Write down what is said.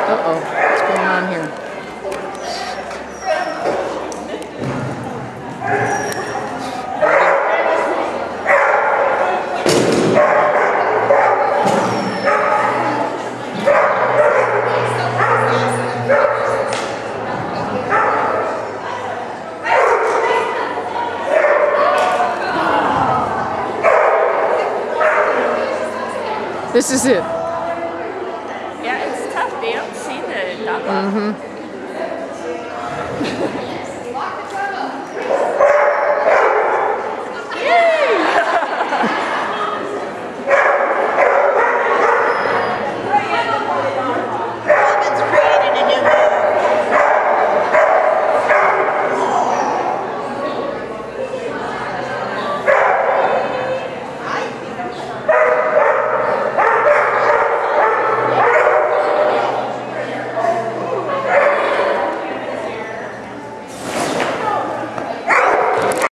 Uh-oh, what's going on here? This is it. Yeah, it's tough. They don't see the dog walk. Mm-hmm.